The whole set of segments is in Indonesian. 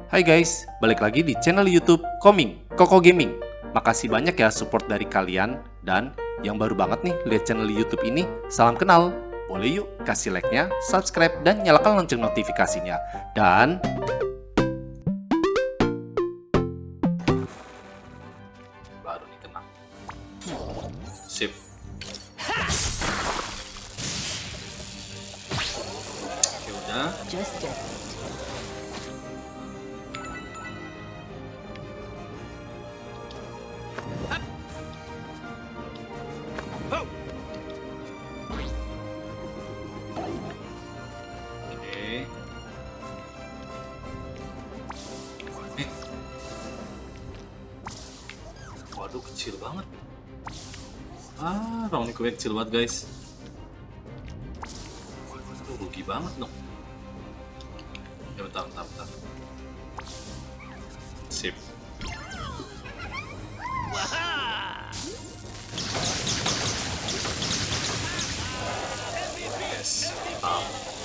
Hai guys, balik lagi di channel YouTube Koming, Koko Gaming. Makasih banyak ya support dari kalian. Dan yang baru banget nih lihat channel YouTube ini, salam kenal. Boleh yuk kasih like-nya, subscribe, dan nyalakan lonceng notifikasinya. Dan baru nih kena. Sip. Oke udah. Waduh, kecil banget. Round ini kecil banget guys. Rugi banget dong. Ya bentar. Sip. Yes, mantap.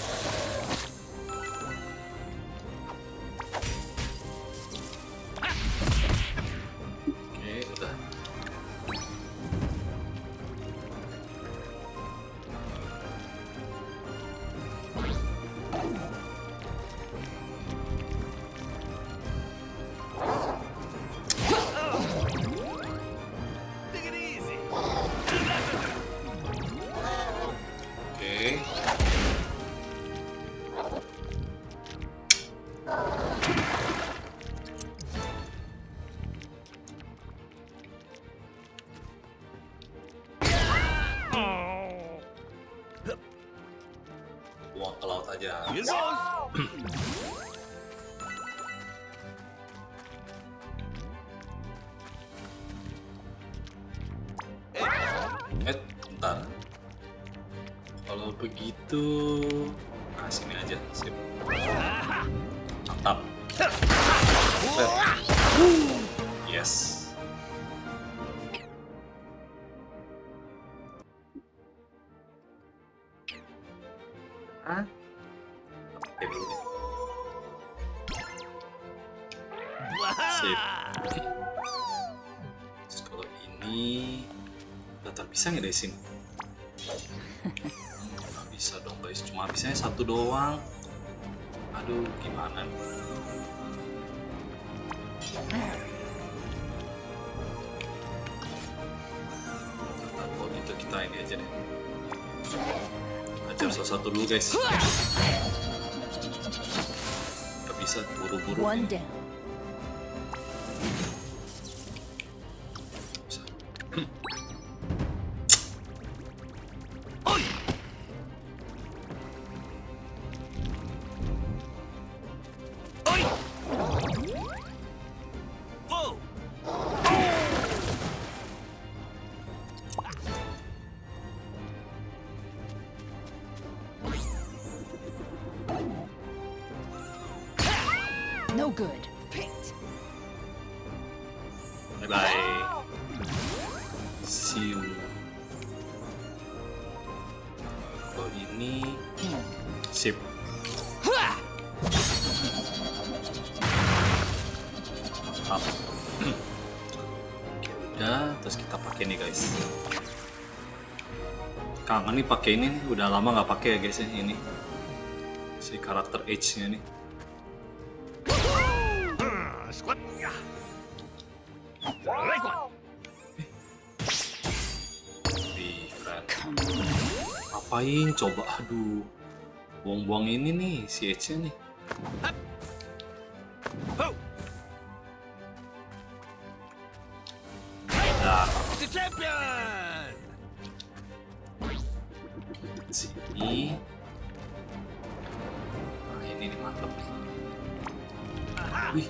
Buang ke laut aja. Bentar. Kalau begitu, sini aja. Sip. Mantap. Yes. Sip. Terus kalau ini datar bisa nggak dari sini? Nggak bisa dong guys, cuma bisanya satu doang. Aduh, gimana? Kalau gitu kita ini aja deh. Ajar salah satu dulu guys. Gak bisa buru-buru. No good. Bye bye. See you. Kalau ini sip. Mantap. Oke, udah, terus kita pakai nih guys. Kangen nih pakai ini, udah lama nggak pakai ya guys ya, ini si karakter H-nya nih. Ngapain coba? Aduh, buang-buang ini nih si H-nya nih. Nah, sini. Nah, ini nih mantep nih. Wih.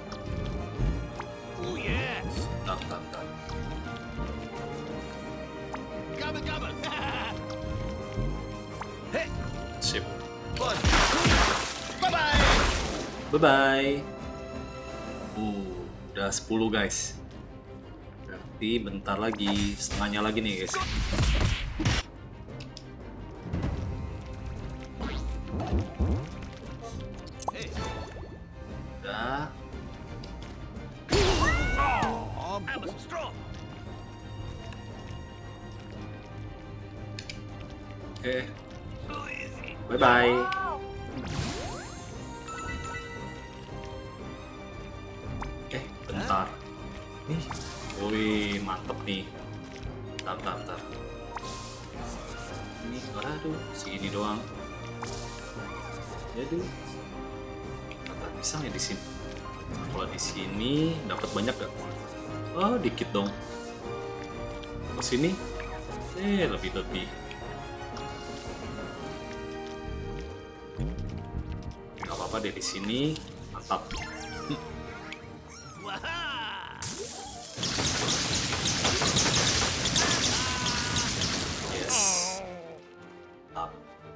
Bentar. Sip. Bye-bye. Udah 10 guys. Berarti bentar lagi, setengahnya lagi nih guys. Udah. Oke. Bye bye. Bentar. Nih. Wih, mantep nih. Bentar. Ini, aduh, segini doang. Aduh. Bentar, bisa nggak di sini? Kalau di sini dapat banyak gak? Oh, dikit dong. Ke sini, lebih. Gak apa-apa deh di sini, mantap. Yes. Mantap.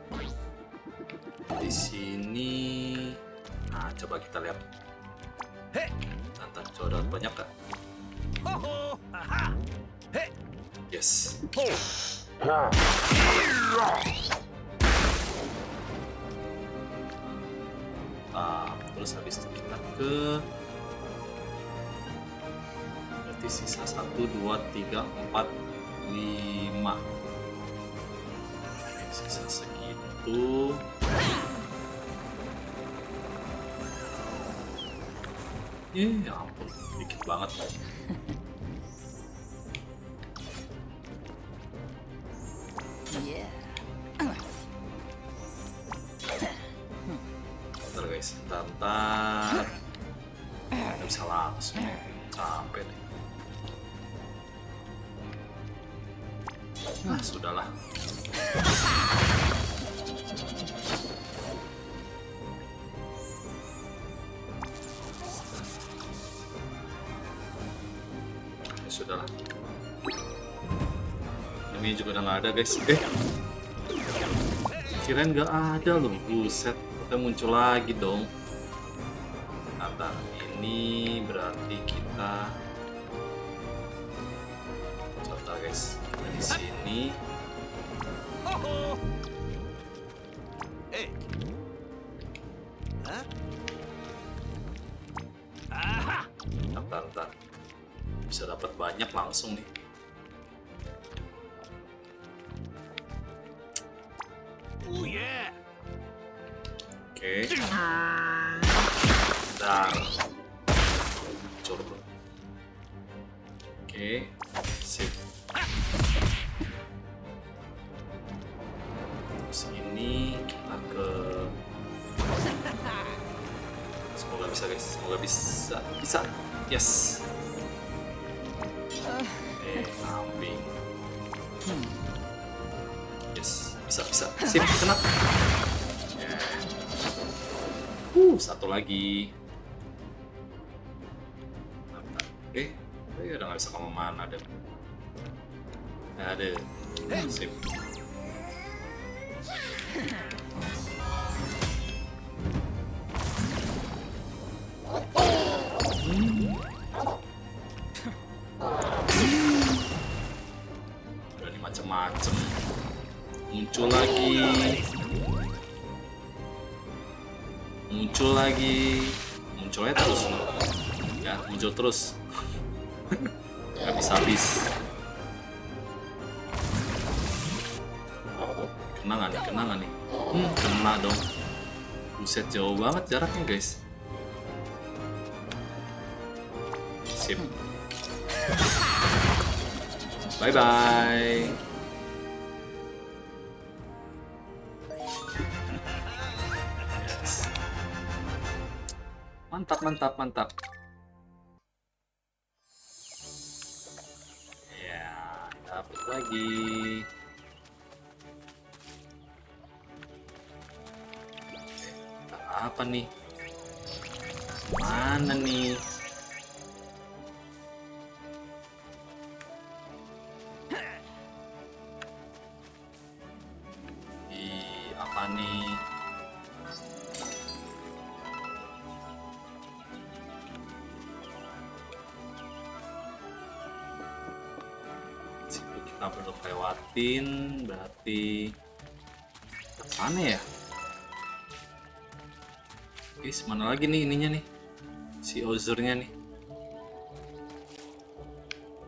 Di sini, nah coba kita lihat. Tantan coba banyak gak? Yes. Terus habis itu kita ke berarti sisa 1, 2, 3, 4, 5. Sisa segitu. Ya ampun, dikit banget. Bentar guys, bentar. Nggak bisa langsung. Sampai deh. Nah, sudahlah. Sudahlah. Ini juga udah nggak ada guys. Kirain nggak ada loh. Buset, kita muncul lagi dong. Nah, ini berarti kita coba guys. Di sini. Bentar. Bisa dapat banyak langsung nih. Oke. Bentar. Coba. Oke. Sip. Terus ini kita ke. Semoga bisa guys. Semoga bisa. Yes. Kambing. Yes, bisa. Sip, kena. Satu lagi. Udah nggak bisa kemana deh. Ada. Sip. Berani macem-macem. Muncul lagi. Munculnya terus. Ya, muncul terus. Habis. Kena nggak nih? Kena dong. Buset, jauh banget jaraknya guys. Sip. Bye bye. Yes. Mantap. Ya, dapat lagi. Apa nih? Mana nih? Apa nih? Situ kita belum lewatin, berarti ke sana ya? Guys, mana lagi nih ininya nih? Si Ozurnya nih.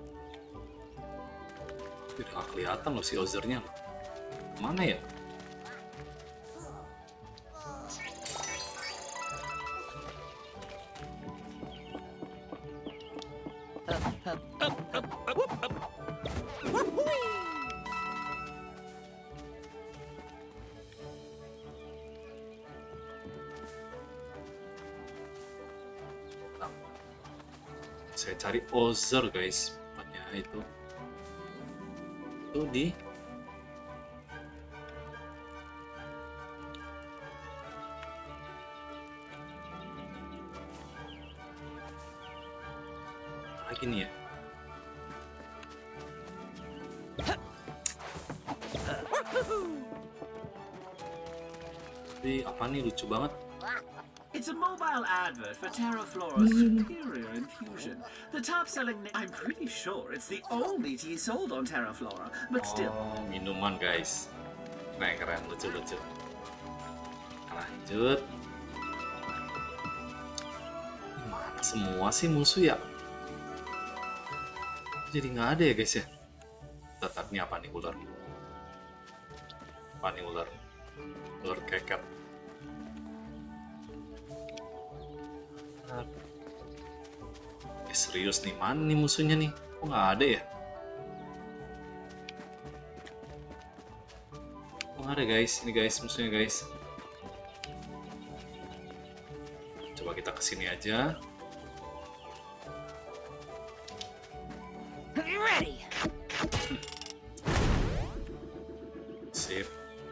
Udah kelihatan loh si Ozernya. Mana ya? Saya cari Ozer guys, tempatnya itu di lagi nih ya. Tapi apa nih, lucu banget. It's a mobile advert for Terraflora's superior infusion. The top-selling. I'm pretty sure it's the only tea sold on Terraflora, but still. Oh, minuman guys. Keren, lucu-lucu. Lanjut. Mana semua sih musuh ya? Jadi nggak ada ya guys ya. Tetap nih apa nih, ular? Apa nih ular? Ular keket. Serius nih, mana nih musuhnya nih? Kok nggak ada ya? Kok nggak ada guys? Ini guys musuhnya guys. Coba kita kesini aja. Sip.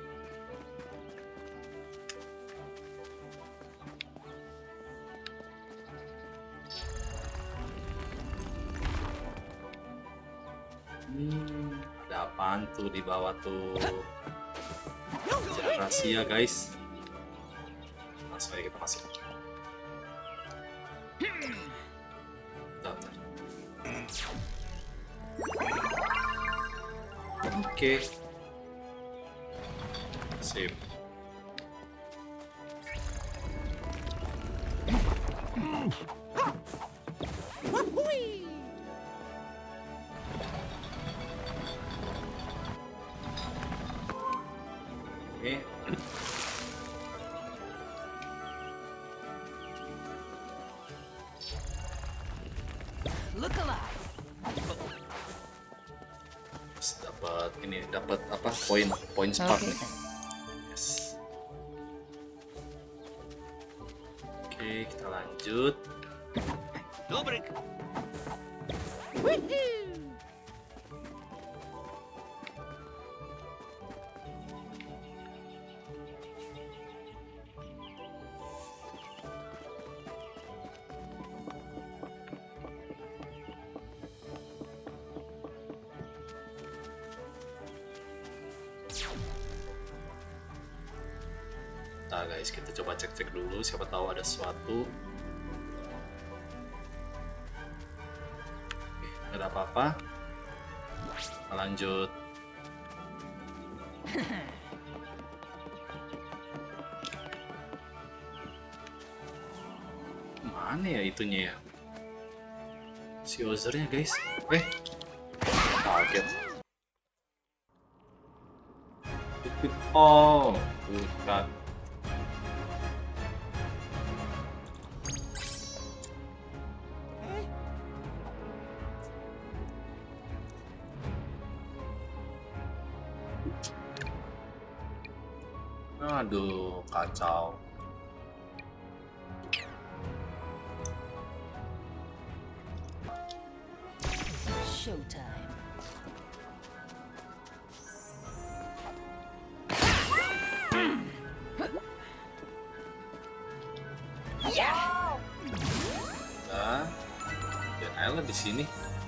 Ada apaan tuh di bawah tuh? Jalan rahasia guys. Langsung aja kita masuk. Bentar. Oke. Sip. Oke. Look alive. Dapat ini, dapat apa? Poin spark nih. Yes. Oke, kita lanjut. Dobrik. Nah guys, kita coba cek-cek dulu, siapa tahu ada sesuatu. Oke, nggak ada apa-apa. Kita lanjut. Mana ya itunya ya? Si Ozernya guys. Kaget. Oh, bukan. Aduh, kacau. Showtime. Nah, dan Ella di sini.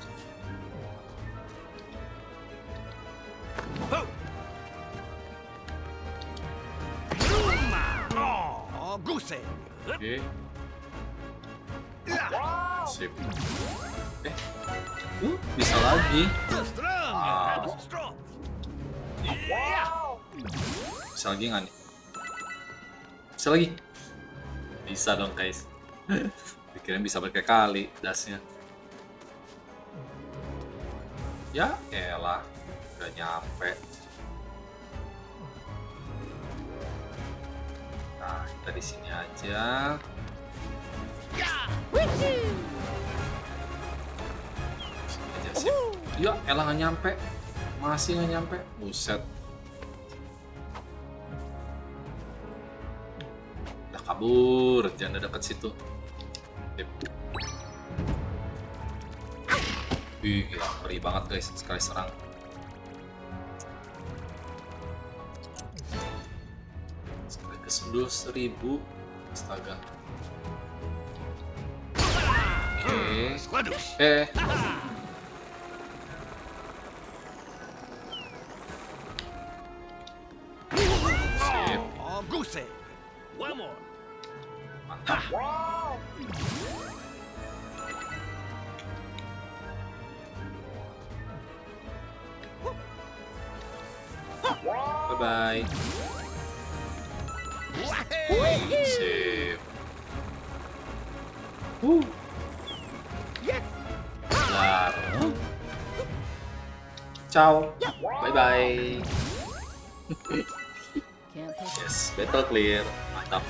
Oke. Sip. Bisa lagi. Bisa lagi nggak nih? Bisa lagi. Bisa dong guys. Pikirin bisa berkali-kali dasnya. Ya elah. Gak nyampe. Nah, kita di sini aja. Sini aja sih. Ya, elah nggak nyampe. Masih nggak nyampe. Buset. Udah kabur, jangan deket situ. Sip. Wih, gila, ngeri banget guys, sekali serang. Sekali kesundul 1000. Astaga. Oke. Sip. Goose egg. One more. Mantap. Bye-bye. Sip. Kelar. Ciao. Bye-bye. Can't pick Yes, battle clear. Mantap.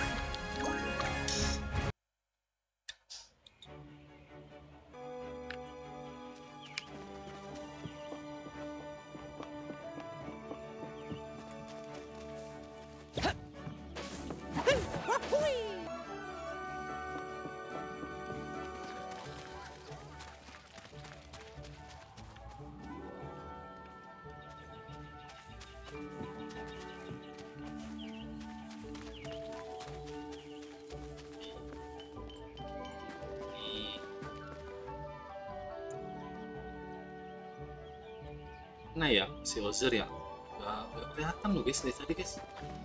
Nah ya, si Ozer ya. Gak kelihatan loh guys dari tadi guys.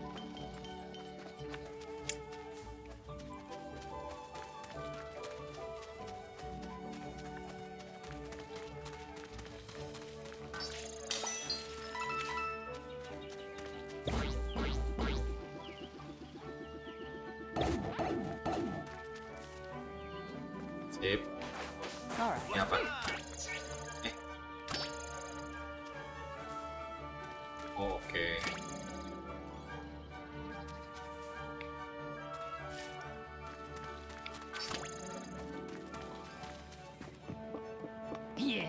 Sip. Alright. Ini apa? Oh, oke. Yeah.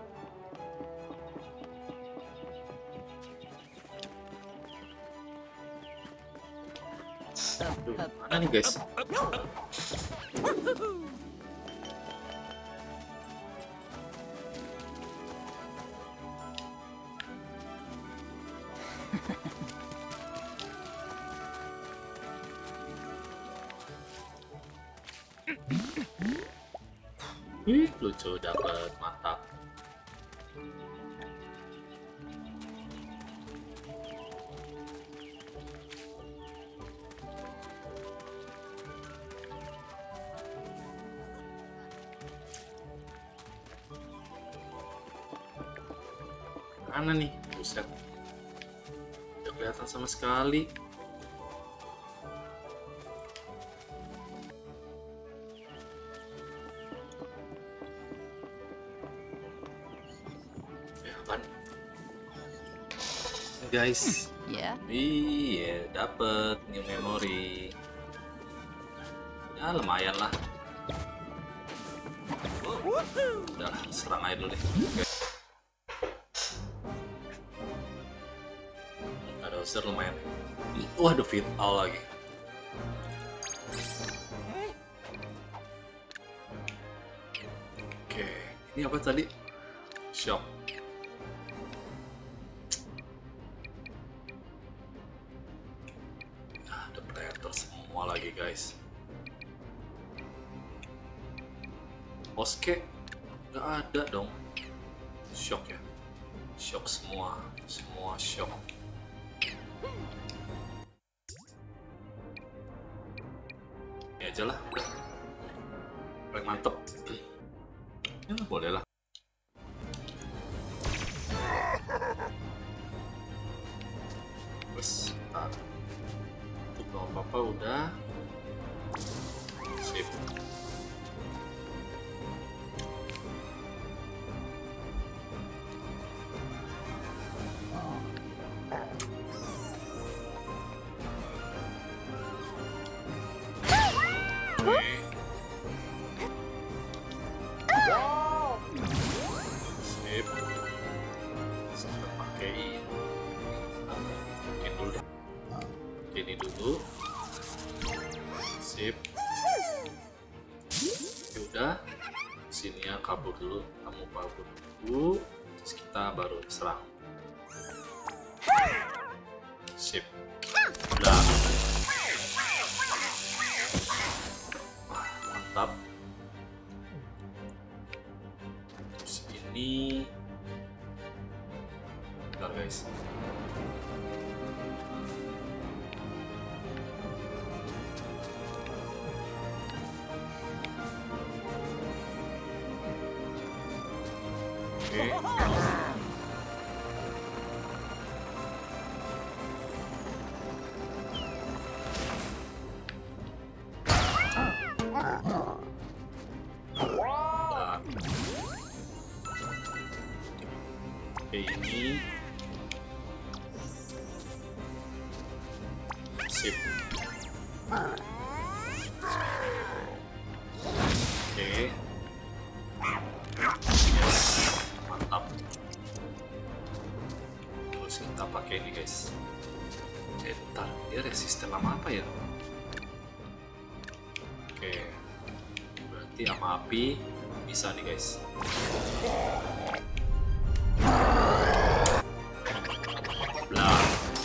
Aduh, mana nih guys? Lucu, dapat, mantap. Mana nih? Buset. Tidak kelihatan sama sekali. Guys, Yeah. iya dapet new memory. Ya lumayan lah. Udah serang aja dulu deh. Oke. Ada user lumayan. Wah, ada vital lagi. Oke, ini apa tadi? Shock. Semua lagi guys. Oske nggak ada dong. Shock ya. Shock semua shock. Ini aja lah. Paling mantep. Ya boleh lah. Terus belum apa-apa udah. Sip. Sip. Sampai pakai ini. Mungkin dulu deh. Ini dulu. Sip. Udah. Sini ya, kabur dulu. Kamu kabur dulu. Terus kita baru serang. Sip. Udah. Wah, mantap. Terus ini. Bentar guys. Oke. Oke, ini sip. Oke. Yes, mantap. Terus kita pakai ini guys. Bentar, dia resisten sama apa ya? Oke, berarti sama api bisa nih guys. Blah.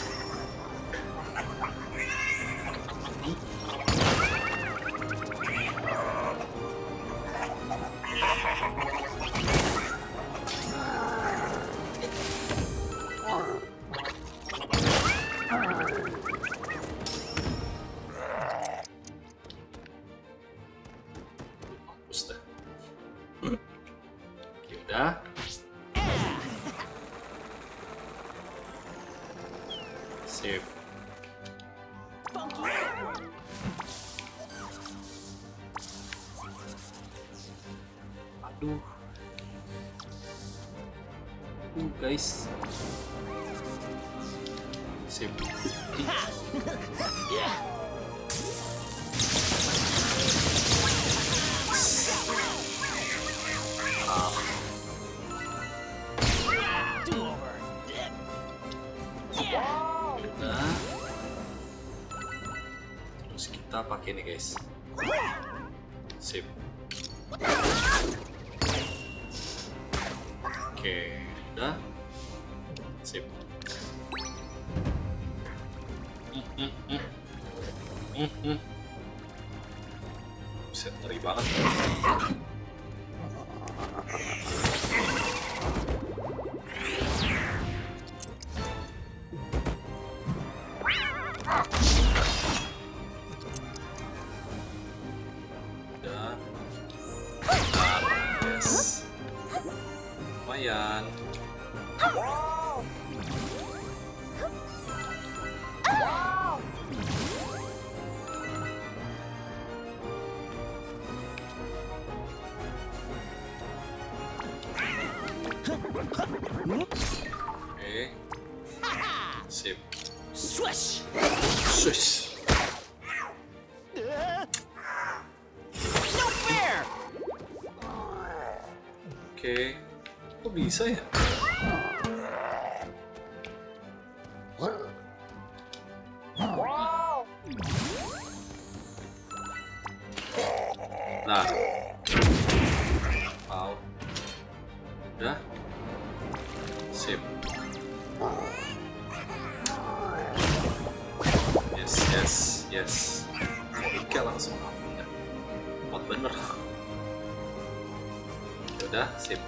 Mampus dah. Oke, udah. Sip. Aduh. Guys. Sip. Udah. Terus kita pakai ini guys. Sip. Oke, udah. Sip. Buset, ngeri banget. Udah. Yes. Lumayan. Oke. Sip. Swish! Swish. No fair! Oke. Kok bisa ya? Nah. Wow. Udah. Sip. Yes, yes, yes. Oke, langsung ambil. Kuat bener. Udah, sip.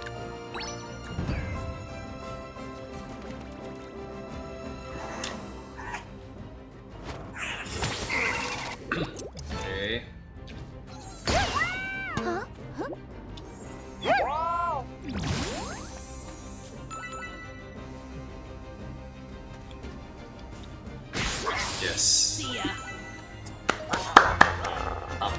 Oke. Yes. See ya. Up.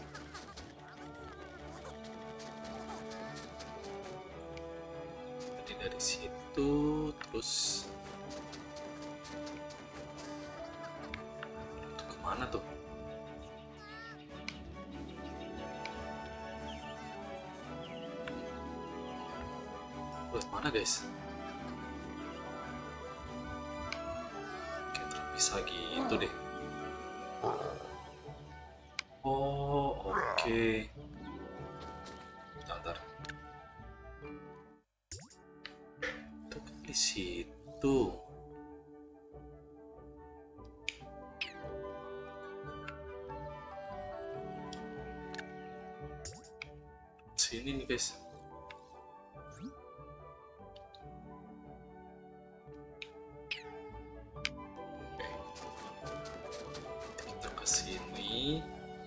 Jadi dari situ terus kemana tuh? Buat mana guys? Kayak bisa gitu deh. Oh oke. Bentar. Itu kan di situ. Sini nih guys. Kita ke sini.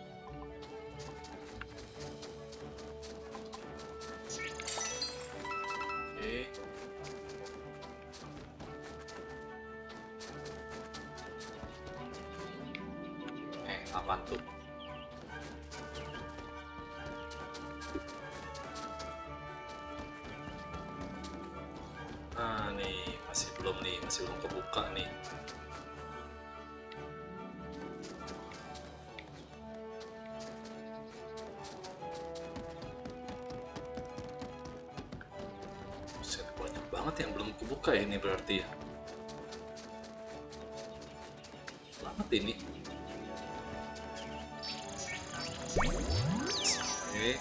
Oke. Apaan tuh? Nah nih masih belum kebuka nih. Buset, banyak banget yang belum kebuka ini berarti ya. Banget ini. Oke.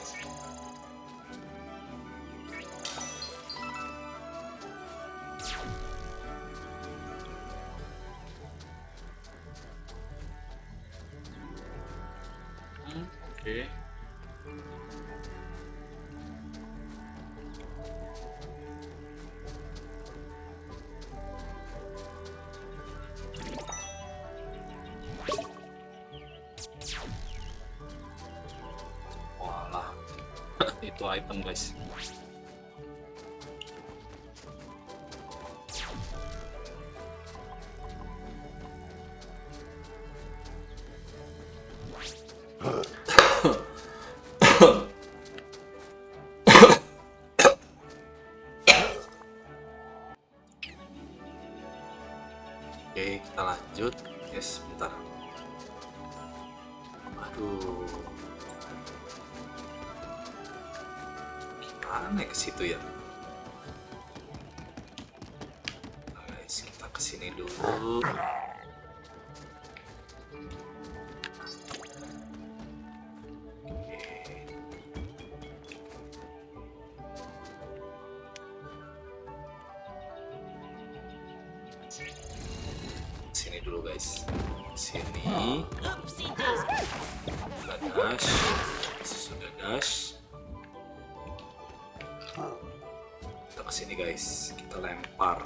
Oke. Walah, itu item guys. Oke, kita lanjut. Yes, bentar. Aduh. Gimana ke situ ya? Guys, kita ke sini dulu. Sini dulu guys. Sini. Sudah dash. Sudah dash. Kita kesini guys. Kita lempar.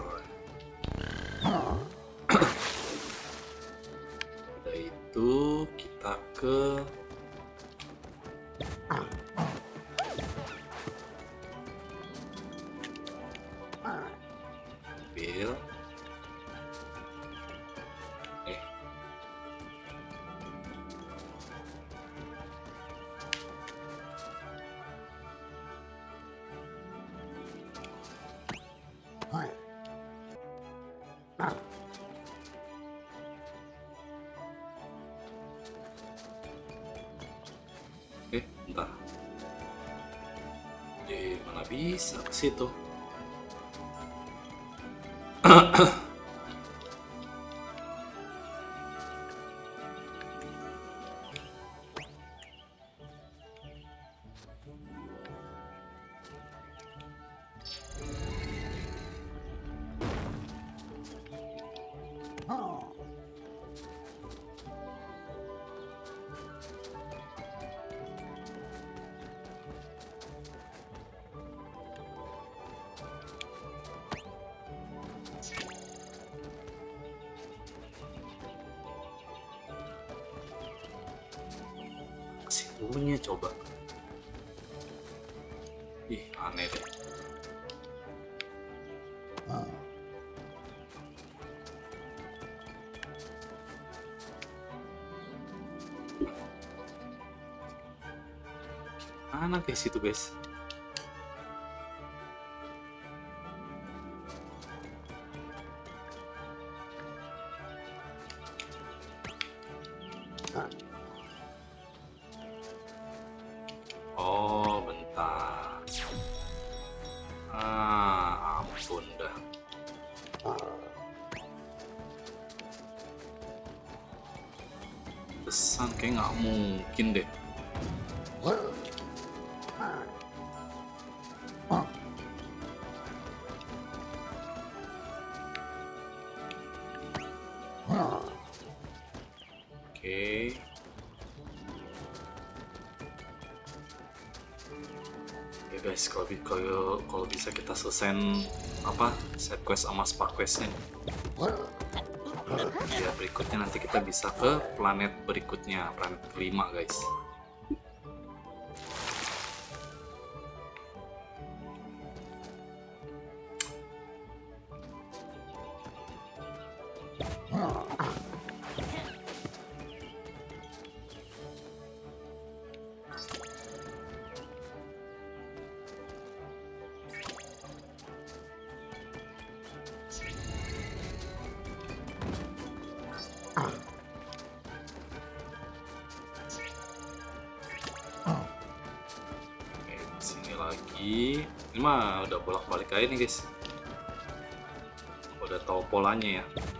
Udah itu kita ke mobil. Oke, bentar. Mana bisa ke situ? Situnya coba. Ih, aneh deh. Mana guys itu guys? Oh, bentar. Ampun dah. Pesan kayak nggak mungkin deh. Oke. Ya guys, kalau bisa kita selesaiin apa side quest sama spark questnya. Ya berikutnya nanti kita bisa ke planet berikutnya, planet kelima guys. Lagi ini mah udah bolak-balik aja nih guys, udah tahu polanya ya.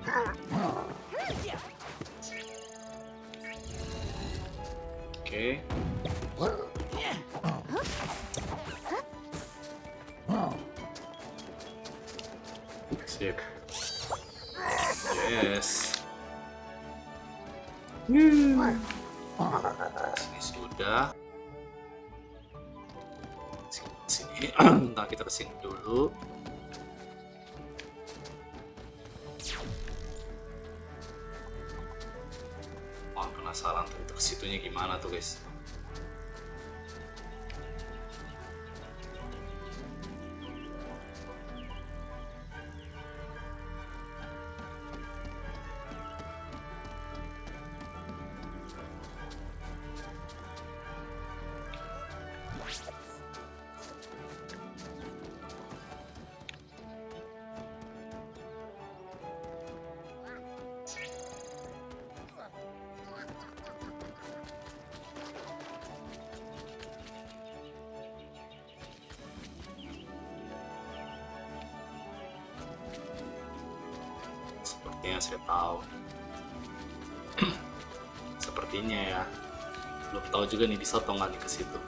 Oke. Sip. Yes. Sini sudah. Sini, ntar kita kesini dulu. Wah, penasaran tuh kesitunya gimana tuh guys. Sepertinya saya tahu. Sepertinya ya. Belum tahu juga nih bisa atau nggak nih ke situ.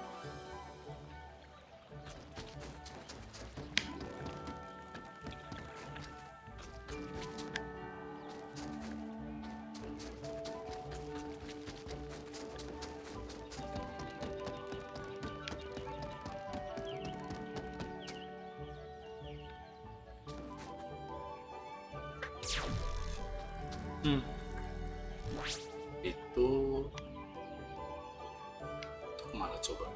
Itu kemana coba?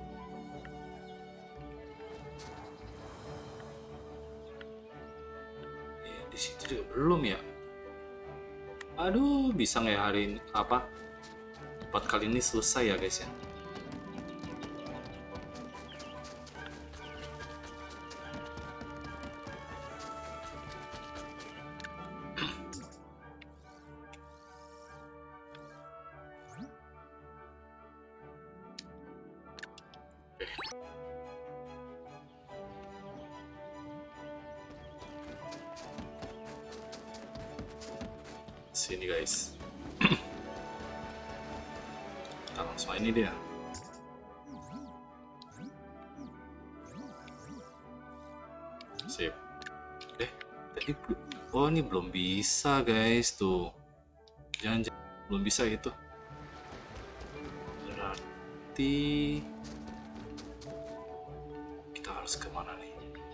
Di situ juga belum ya. Aduh, bisa nggak ya hari ini apa? 4 kali ini selesai ya guys ya. Sini guys. Kita langsung ini dia. Sip. Tadi oh ini belum bisa guys tuh. Jangan belum bisa itu. Berarti kita harus kemana nih?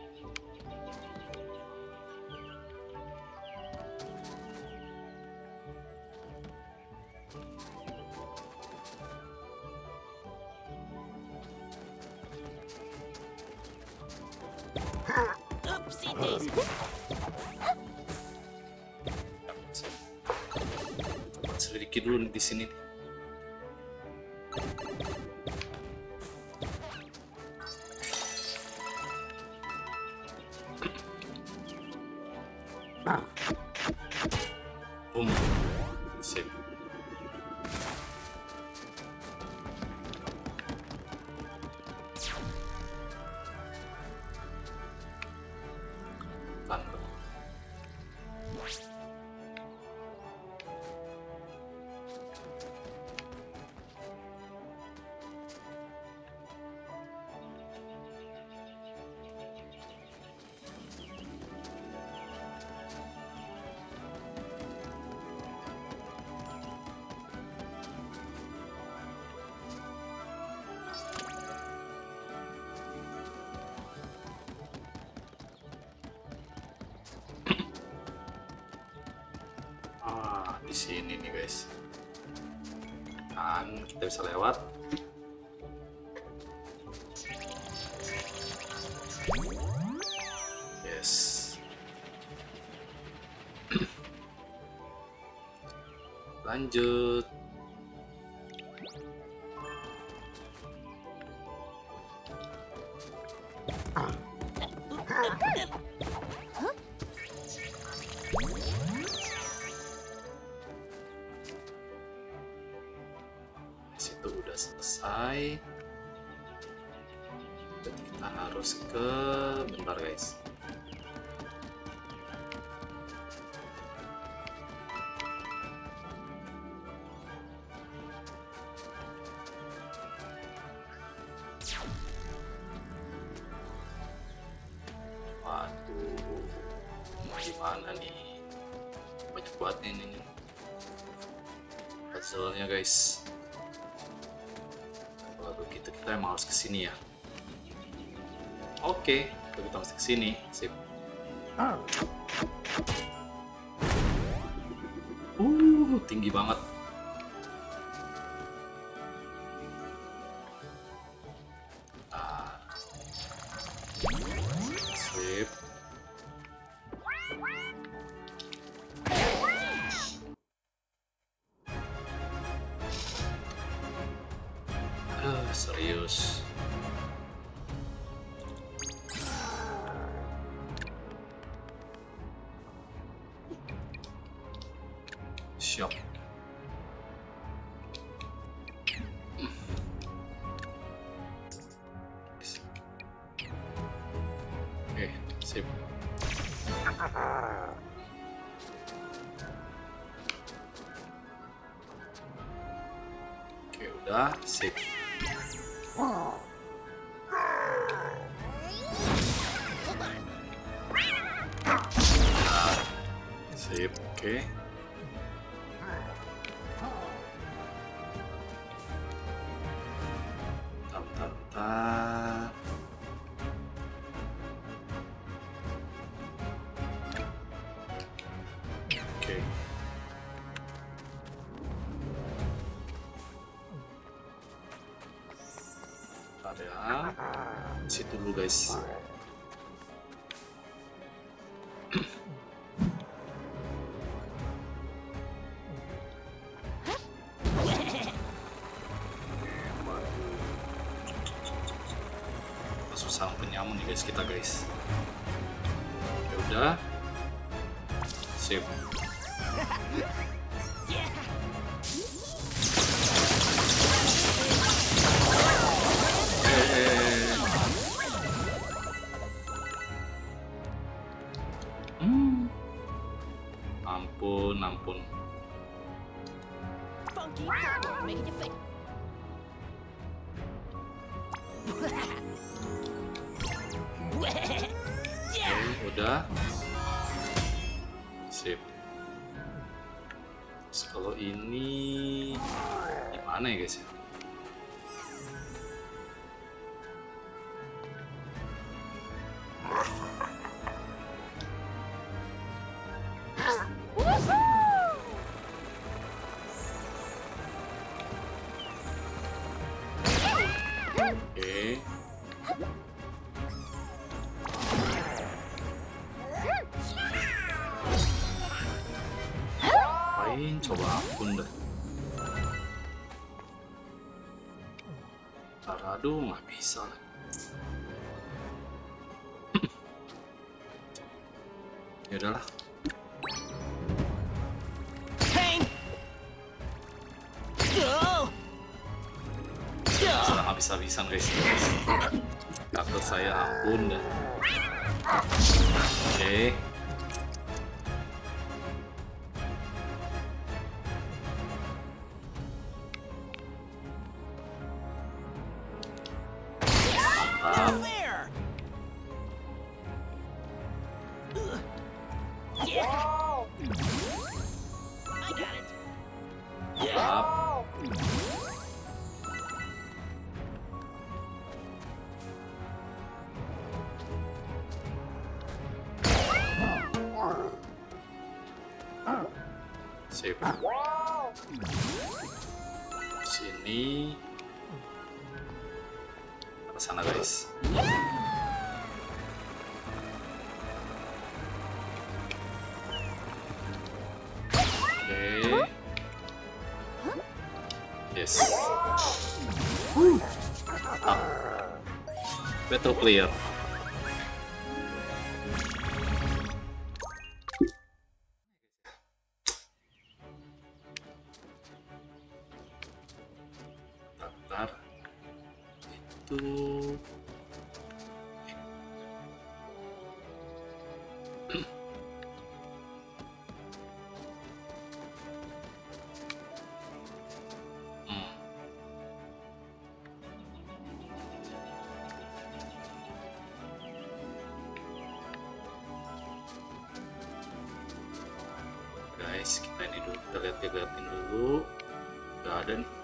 Oopsie daisy. Selidiki dulu di sini. Boom. Sip. Tanda. Di sini nih guys, kan kita bisa lewat. Yes. Lanjut. Situ udah selesai. Berarti kita harus ke bentar guys. Waduh, gimana nih? Banyak banget ini puzzle-nya guys. Kalau begitu kita emang harus kesini ya. Oke, kalau kita harus kesini, sip. Tinggi banget. Sip. Serius. Siap. Oke, sip. Oke, udah, sip. Sip, oke. Bentar. Oke. Ada situ dulu guys. Susah penyamun nih guys kita guys. Ya udah, sip. Ampun. Funky footwork, making you think. Udah, sip. Terus kalau ini gimana ya guys ya? Oke. Coba ampun dah. Aduh, nggak bisa. Ya udahlah. Sudah habis-habisan guys. Kakak saya ampun dah. Oke. Oke. Mantap. There. I got it. Mantap. Sip. Sini. Ke sana guys. Oke. Yes. Ah. Battle clear. Bentar. Itu guys, kita ini dulu, kita liatin dulu. Gak ada nih.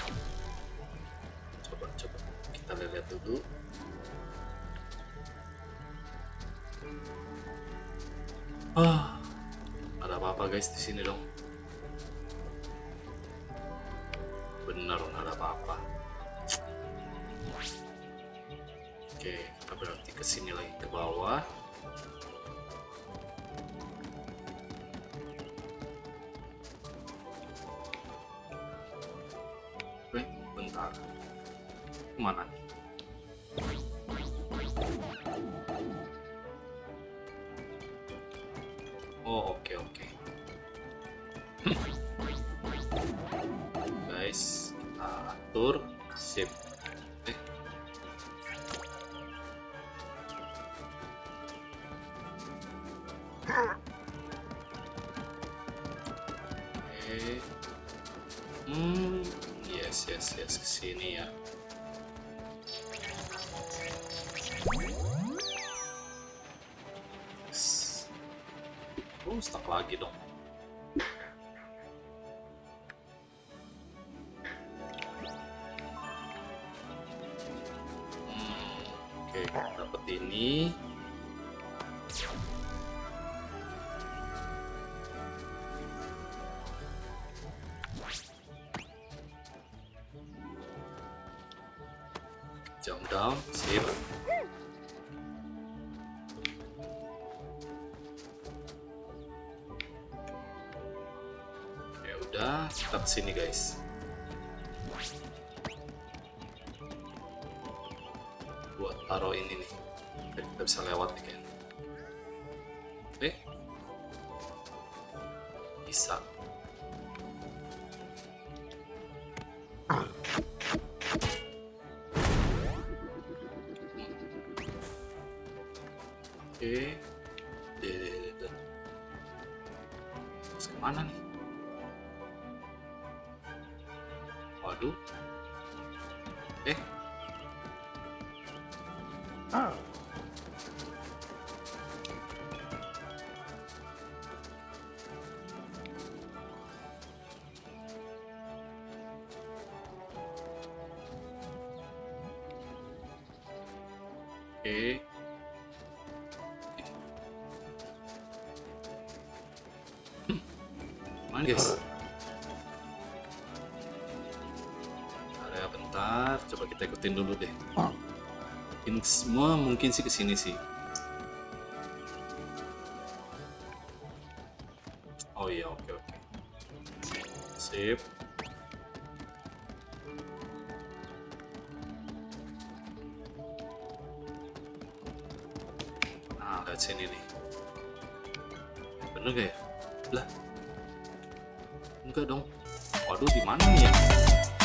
Coba kita lihat dulu. Ada apa-apa guys di sini dong? Bener nggak ada apa-apa. Oke, kita berarti kesini lagi ke bawah. Bentar, kemana nih? Oh, oke. Guys, kita atur, sip. Yes, kesini ya. Oh, stuck lagi dong. Oke, dapat ini. Jump down, sip. Ya udah, kita kesini guys. Buat taruh ini nih, biar kita bisa lewat nih kan. Oke, bisa. Oke, terus kemana nih? Waduh, oke. Mana guys? Area bentar, coba kita ikutin dulu deh. Ini semua mungkin sih kesini sih. Oh iya, oke. Sip. Nah, lihat sini nih. Bener gak ya? Lah. Enggak dong. Waduh, di mana nih ya?